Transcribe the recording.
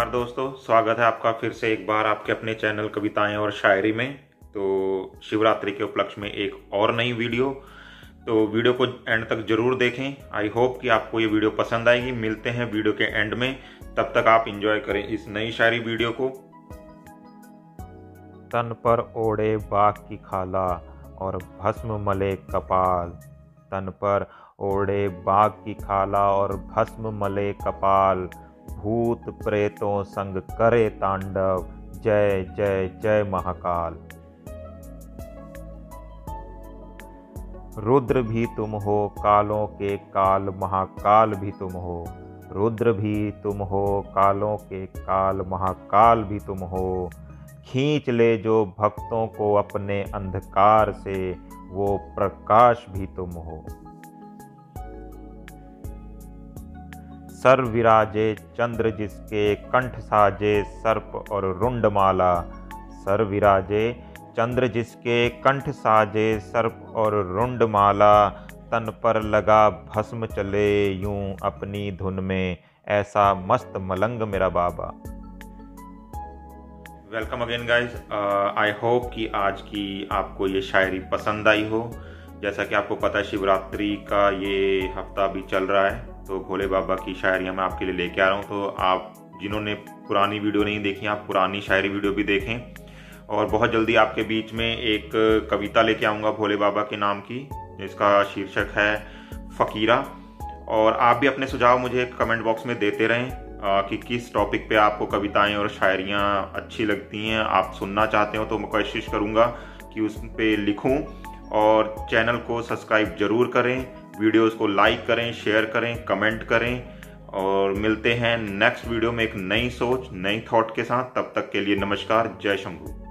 नमस्कार दोस्तों, स्वागत है आपका फिर से एक बार आपके अपने चैनल कविताएं और शायरी में। तो शिवरात्रि के उपलक्ष्य में एक और नई वीडियो, तो वीडियो को एंड तक जरूर देखें। आई होप कि आपको ये वीडियो पसंद आएगी। मिलते हैं वीडियो के एंड में, तब तक आप एंजॉय करें इस नई शायरी वीडियो को। तन पर ओढ़े बाघ की खाला और भस्म मले कपाल। तन पर ओढ़े बाघ की खाला और भस्म मले कपाल। भूत प्रेतों संग करे तांडव, जय जय जय महाकाल। रुद्र भी तुम हो, कालों के काल महाकाल भी तुम हो। रुद्र भी तुम हो, कालों के काल महाकाल भी तुम हो। खींच ले जो भक्तों को अपने अंधकार से, वो प्रकाश भी तुम हो। सर विराजे चंद्र जिसके, कंठ साजे सर्प और रुंडमाला। सर विराजे चंद्र जिसके, कंठ साजे सर्प और रुंडमाला। तन पर लगा भस्म चले यूं अपनी धुन में, ऐसा मस्त मलंग मेरा बाबा। Welcome again guys. I hope कि आज की आपको ये शायरी पसंद आई हो। जैसा कि आपको पता है, शिवरात्रि का ये हफ्ता भी चल रहा है, तो भोले बाबा की शायरियाँ मैं आपके लिए लेके आ रहा हूँ। तो आप जिन्होंने पुरानी वीडियो नहीं देखी, आप पुरानी शायरी वीडियो भी देखें। और बहुत जल्दी आपके बीच में एक कविता लेके आऊँगा भोले बाबा के नाम की, जिसका शीर्षक है फकीरा। और आप भी अपने सुझाव मुझे कमेंट बॉक्स में देते रहें कि किस टॉपिक पे आपको कविताएं और शायरियाँ अच्छी लगती हैं, आप सुनना चाहते हो, तो मैं कोशिश करूँगा कि उस पर लिखूँ। और चैनल को सब्सक्राइब जरूर करें, वीडियोस को लाइक करें, शेयर करें, कमेंट करें। और मिलते हैं नेक्स्ट वीडियो में एक नई सोच, नई थॉट के साथ। तब तक के लिए नमस्कार, जय शंभू।